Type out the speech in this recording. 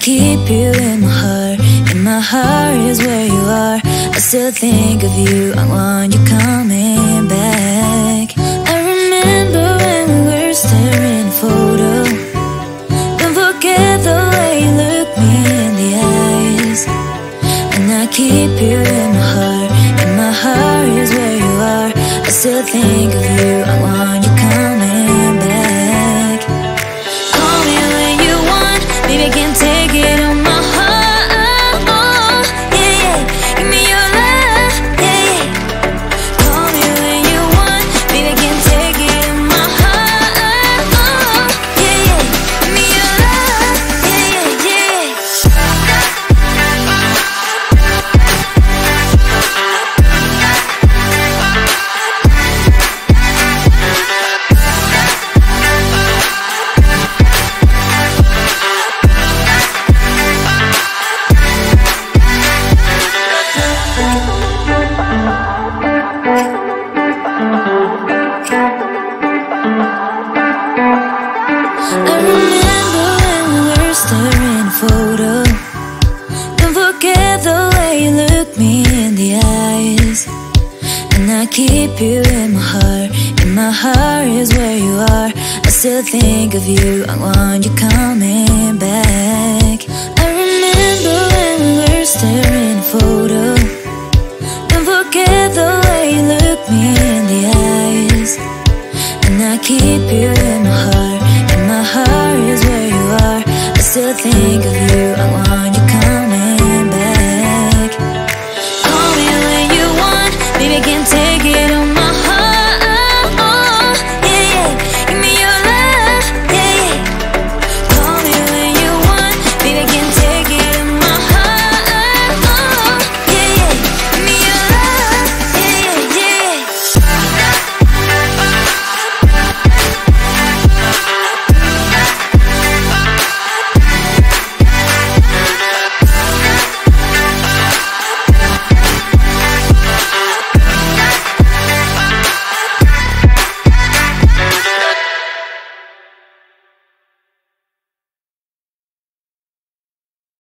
keep you in my heart. In my heart is where you are. I still think of you, I want you coming back. I remember when we were staring at a photo. Don't forget the way you look me in the eyes. And I keep you in my heart. In my heart is where you are. I still think of you, I want you coming back. Call me when you want, baby, I can't take it on my heart. Oh, yeah, yeah, give me your love, yeah, yeah. Call me when you want, baby, I can't take it on my heart. Oh, yeah, yeah, give me your love, yeah, yeah, I remember when we were staring at a photo. Don't forget the way you look me in the eyes. And I keep you in my heart. In my heart is where you are. I still think of you, I want you coming back. I remember when we were staring at a photo. Don't forget the way you look me in the eyes. And I keep you in my heart. In my heart is where you are. I still think of